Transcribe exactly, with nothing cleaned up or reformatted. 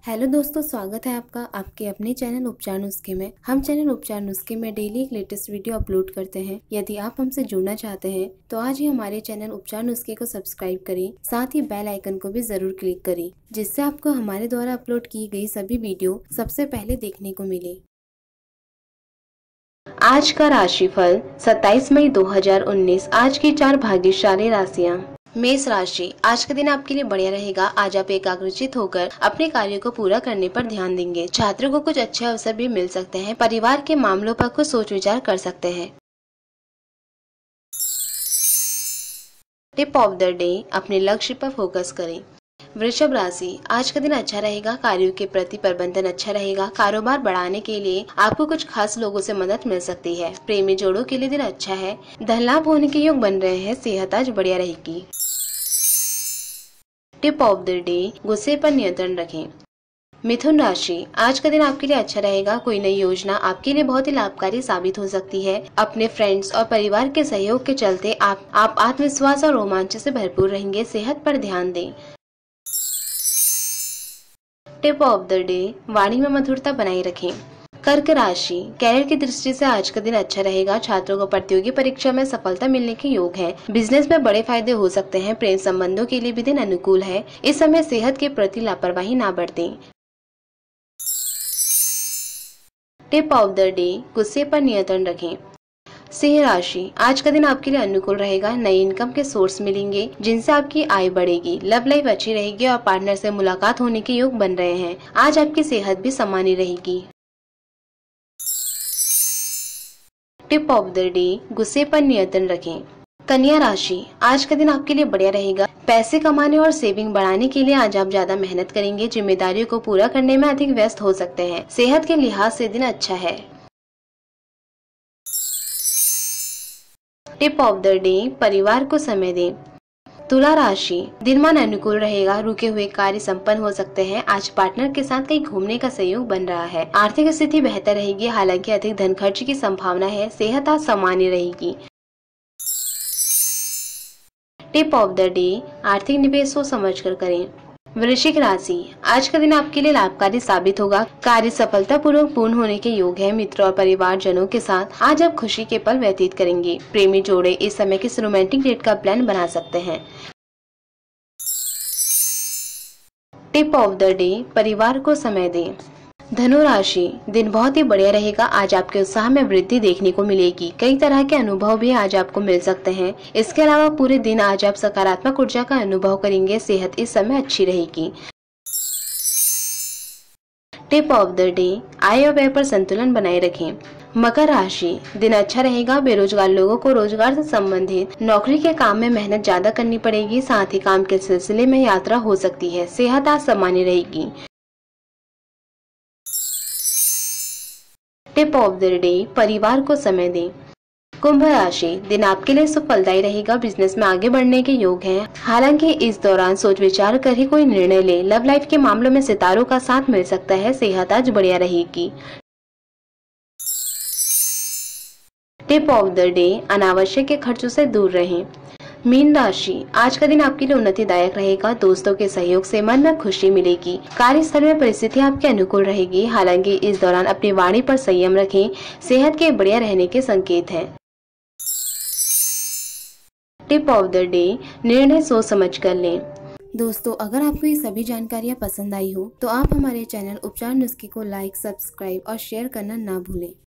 Hello दोस्तों, स्वागत है आपका आपके अपने चैनल उपचार नुस्खे में। हम चैनल उपचार नुस्खे में डेली एक लेटेस्ट वीडियो अपलोड करते हैं। यदि आप हमसे जुड़ना चाहते हैं तो आज ही हमारे चैनल उपचार नुस्खे को सब्सक्राइब करें, साथ ही बेल आइकन को भी जरूर क्लिक करें, जिससे आपको हमारे द्वारा अपलोड की गई सभी वीडियो सबसे पहले देखने को मिले। आज का राशिफल सत्ताईस मई दो हजार उन्नीस। आज की चार भाग्यशाली राशियाँ। मेष राशि, आज का दिन आपके लिए बढ़िया रहेगा। आज आप एकाग्रचित होकर अपने कार्यों को पूरा करने पर ध्यान देंगे। छात्रों को कुछ अच्छे अवसर भी मिल सकते हैं। परिवार के मामलों पर कुछ सोच विचार कर सकते हैं। टिप ऑफ द डे, अपने लक्ष्य पर फोकस करें। वृषभ राशि, आज का दिन अच्छा रहेगा। कार्यों के प्रति प्रबंधन अच्छा रहेगा। कारोबार बढ़ाने के लिए आपको कुछ खास लोगों से मदद मिल सकती है। प्रेमी जोड़ों के लिए दिन अच्छा है। धन लाभ होने के योग बन रहे हैं। सेहत आज बढ़िया रहेगी। टिप ऑफ द डे, गुस्से पर नियंत्रण रखें। मिथुन राशि, आज का दिन आपके लिए अच्छा रहेगा। कोई नई योजना आपके लिए बहुत ही लाभकारी साबित हो सकती है। अपने फ्रेंड्स और परिवार के सहयोग के चलते आप आप आत्मविश्वास और रोमांच से भरपूर रहेंगे। सेहत पर ध्यान दें। टिप ऑफ द डे, वाणी में मधुरता बनाए रखें। कर्क राशि, कैरियर की दृष्टि से आज का दिन अच्छा रहेगा। छात्रों को प्रतियोगी परीक्षा में सफलता मिलने के योग है। बिजनेस में बड़े फायदे हो सकते हैं। प्रेम संबंधों के लिए भी दिन अनुकूल है। इस समय सेहत के प्रति लापरवाही ना बरतें। टिप ऑफ द डे, गुस्से पर नियंत्रण रखें। सिंह राशि, आज का दिन आपके लिए अनुकूल रहेगा। नए इनकम के सोर्स मिलेंगे, जिनसे आपकी आय बढ़ेगी। लव लाइफ अच्छी रहेगी और पार्टनर से मुलाकात होने के योग बन रहे हैं। आज आपकी सेहत भी सामान्य रहेगी। टिप ऑफ द डे, गुस्से पर नियंत्रण रखें। कन्या राशि, आज का दिन आपके लिए बढ़िया रहेगा। पैसे कमाने और सेविंग बढ़ाने के लिए आज आप ज्यादा मेहनत करेंगे। जिम्मेदारियों को पूरा करने में अधिक व्यस्त हो सकते हैं। सेहत के लिहाज से दिन अच्छा है। टिप ऑफ द डे, परिवार को समय दें। तुला राशि, दिनमान अनुकूल रहेगा। रुके हुए कार्य संपन्न हो सकते हैं। आज पार्टनर के साथ कहीं घूमने का सहयोग बन रहा है। आर्थिक स्थिति बेहतर रहेगी, हालांकि अधिक धन खर्च की संभावना है। सेहत आज सामान्य रहेगी। टिप ऑफ द डे, आर्थिक निवेश सोच समझकर करें। वृश्चिक राशि, आज का दिन आपके लिए लाभकारी साबित होगा। कार्य सफलतापूर्वक पूर्ण होने के योग है। मित्रों और परिवारजनों के साथ आज आप खुशी के पल व्यतीत करेंगे। प्रेमी जोड़े इस समय किसी रोमांटिक डेट का प्लान बना सकते हैं। टिप ऑफ द डे, परिवार को समय दें। धनु राशि, दिन बहुत ही बढ़िया रहेगा। आज आपके उत्साह में वृद्धि देखने को मिलेगी। कई तरह के अनुभव भी आज आपको मिल सकते हैं। इसके अलावा पूरे दिन आज आप सकारात्मक ऊर्जा का अनुभव करेंगे। सेहत इस समय अच्छी रहेगी। टिप ऑफ द डे, आय और व्यय पर संतुलन बनाए रखें। मकर राशि, दिन अच्छा रहेगा। बेरोजगार लोगों को रोजगार से संबंधित नौकरी के काम में मेहनत ज्यादा करनी पड़ेगी। साथ ही काम के सिलसिले में यात्रा हो सकती है। सेहत आज सामान्य रहेगी। टिप ऑफ द डे, परिवार को समय दें। कुंभ राशि, दिन आपके लिए सुफलदायी रहेगा। बिजनेस में आगे बढ़ने के योग हैं। हालांकि इस दौरान सोच विचार कर ही कोई निर्णय ले। लव लाइफ के मामलों में सितारों का साथ मिल सकता है। सेहत आज बढ़िया रहेगी। टिप ऑफ द डे, अनावश्यक के खर्चों से दूर रहें। मीन राशि, आज का दिन आपके लिए उन्नतिदायक रहेगा। दोस्तों के सहयोग से मन में खुशी मिलेगी। कार्यस्थल में परिस्थिति आपके अनुकूल रहेगी। हालांकि इस दौरान अपनी वाणी पर संयम रखें। सेहत के बढ़िया रहने के संकेत हैं। टिप ऑफ द डे, निर्णय सोच समझ कर लें। दोस्तों, अगर आपको ये सभी जानकारियाँ पसंद आई हो तो आप हमारे चैनल उपचार नुस्खे को लाइक, सब्सक्राइब और शेयर करना ना भूलें।